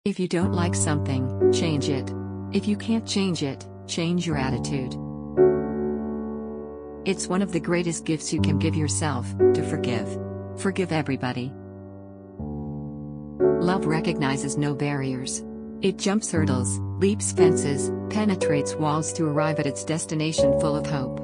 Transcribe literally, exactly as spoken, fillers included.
If you don't like something, change it. If you can't change it, change your attitude. It's one of the greatest gifts you can give yourself, to forgive. Forgive everybody. Love recognizes no barriers. It jumps hurdles, leaps fences, penetrates walls to arrive at its destination full of hope.